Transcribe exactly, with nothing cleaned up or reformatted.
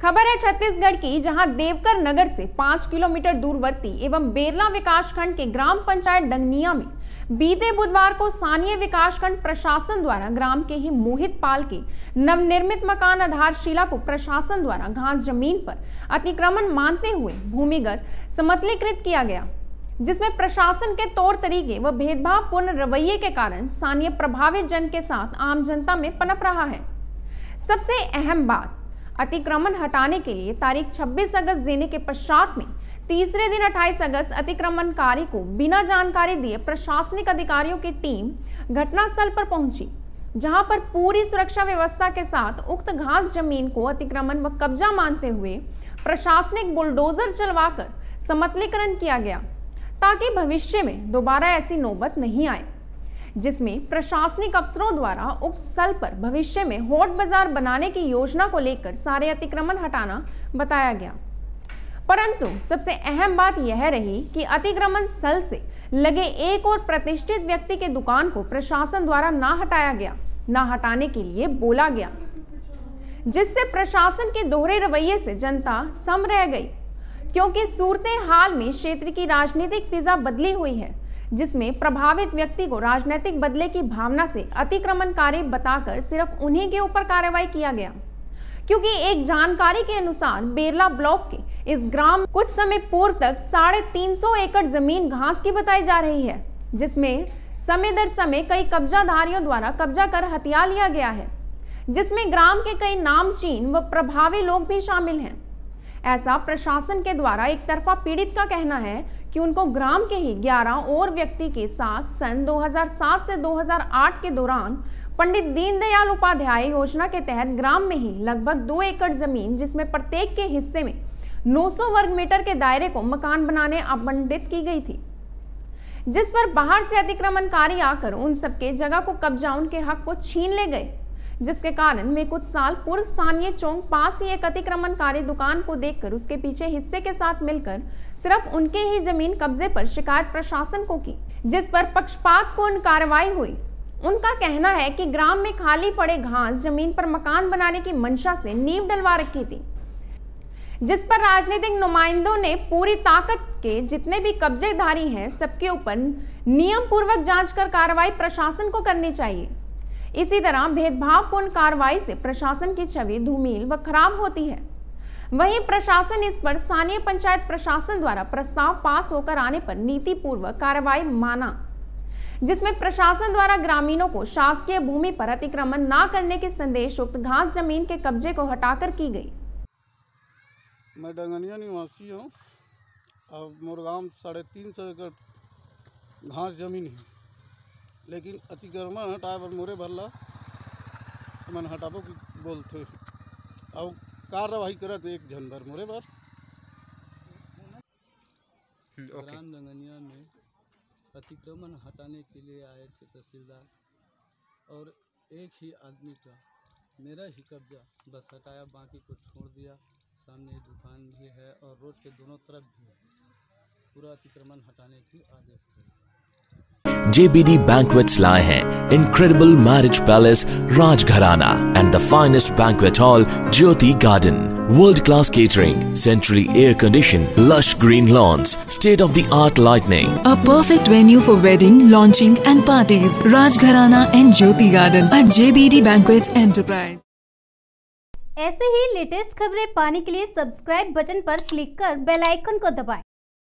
खबर है छत्तीसगढ़ की, जहां देवकर नगर से पांच किलोमीटर दूरवर्ती एवं बेरला विकासखंड के ग्राम पंचायत डंगनिया में बीते बुधवार को स्थानीय विकासखंड प्रशासन द्वारा ग्राम के ही मोहित पाल के नवनिर्मित मकान आधारशिला को प्रशासन द्वारा घास जमीन पर अतिक्रमण मानते हुए भूमिगत समतलीकृत किया गया, जिसमें प्रशासन के तौर तरीके व भेदभावपूर्ण रवैये के कारण स्थानीय प्रभावित जन के साथ आम जनता में पनप रहा है। सबसे अहम बात, अतिक्रमण हटाने के लिए तारीख छब्बीस अगस्त देने के पश्चात में तीसरे दिन अट्ठाईस अगस्त अतिक्रमणकारी को बिना जानकारी दिए प्रशासनिक अधिकारियों की टीम घटनास्थल पर पहुंची, जहां पर पूरी सुरक्षा व्यवस्था के साथ उक्त घास जमीन को अतिक्रमण व कब्जा मानते हुए प्रशासनिक बुलडोजर चलवाकर समतलीकरण किया गया, ताकि भविष्य में दोबारा ऐसी नौबत नहीं आए, जिसमें प्रशासनिक अफसरों द्वारा उक्त स्थल पर भविष्य में होट बाजार बनाने की योजना को लेकर सारे अतिक्रमण हटाना बताया गया। परंतु सबसे अहम बात यह रही कि अतिक्रमण स्थल से लगे एक और प्रतिष्ठित व्यक्ति के दुकान को प्रशासन द्वारा ना हटाया गया, ना हटाने के लिए बोला गया, जिससे प्रशासन के दोहरे रवैये से जनता सम रह गई, क्योंकि सूरते हाल में क्षेत्र की राजनीतिक फिजा बदली हुई है, जिसमें प्रभावित व्यक्ति को राजनीतिक बदले की भावना से अतिक्रमणकारी बताकर सिर्फ उन्हीं के ऊपर कार्रवाई किया गया। क्योंकि एक जानकारी के अनुसार बेरला ब्लॉक के इस ग्राम कुछ समय पूर्व तक साढ़े तीन सौ एकड़ जमीन घास की बताई जा रही है, जिसमें समय दर समय कई कब्जाधारियों द्वारा कब्जा कर हथिया लिया गया है, जिसमें ग्राम के कई नामचीन व प्रभावी लोग भी शामिल हैं। ऐसा प्रशासन के द्वारा एक तरफा पीड़ित का कहना है कि उनको ग्राम के ही ग्यारह और व्यक्ति के साथ सन दो हज़ार सात से दो हज़ार आठ के दौरान पंडित दीनदयाल उपाध्याय योजना के तहत ग्राम में ही लगभग दो एकड़ जमीन, जिसमें प्रत्येक के हिस्से में नौ सौ वर्ग मीटर के दायरे को मकान बनाने आवंटित की गई थी, जिस पर बाहर से अतिक्रमणकारी आकर उन सबके जगह को कब्जा उनके हक को छीन ले गए, जिसके कारण वे कुछ साल पूर्व स्थानीय चौक पास ही एक अतिक्रमणकारी दुकान को देखकर उसके पीछे हिस्से के साथ मिलकर सिर्फ उनके ही जमीन कब्जे पर शिकायत प्रशासन को की, जिस पर पक्षपातपूर्ण कार्रवाई हुई। उनका कहना है कि ग्राम में खाली पड़े घास जमीन पर मकान बनाने की मंशा से नींव डलवा रखी थी, जिस पर राजनीतिक नुमाइंदों ने पूरी ताकत के जितने भी कब्जेधारी हैं सबके ऊपर नियम पूर्वक जांच कर कार्रवाई प्रशासन को करनी चाहिए। इसी तरह भेदभावपूर्ण कार्रवाई से प्रशासन की छवि धूमिल व खराब होती है। वहीं प्रशासन इस पर स्थानीय पंचायत प्रशासन द्वारा प्रस्ताव पास होकर आने पर नीति पूर्वक कार्रवाई माना, जिसमें प्रशासन द्वारा ग्रामीणों को शासकीय भूमि पर अतिक्रमण न करने के संदेश उक्त घास जमीन के कब्जे को हटाकर की गई। मैं डंगनिया निवासी हूँ। अब मोर गाँव साढ़े तीन सौ एकड़ घास जमीन है, लेकिन अतिक्रमण हटाए बर मोरे भरला मन हटाबो की बोलते और कार्रवाई करत एक झन भर मोरे भर। ग्राम डंगनिया में अतिक्रमण हटाने के लिए आए थे तहसीलदार, और एक ही आदमी का मेरा ही कब्जा बस हटाया, बाकी को छोड़ दिया। सामने दुकान भी है और रोड के दोनों तरफ भी है, पूरा अतिक्रमण हटाने की आदेश है। J B D Banquets लाए हैं Incredible Marriage Palace Rajgharana and the finest banquet hall Jyoti Garden. World-class catering, centrally air-conditioned, lush green lawns, state-of-the-art lighting. A perfect venue for wedding, launching and parties. Rajgharana and Jyoti Garden at J B D Banquets Enterprise. ऐसे ही latest खबरें पाने के लिए subscribe button पर click कर bell icon को दबाएं।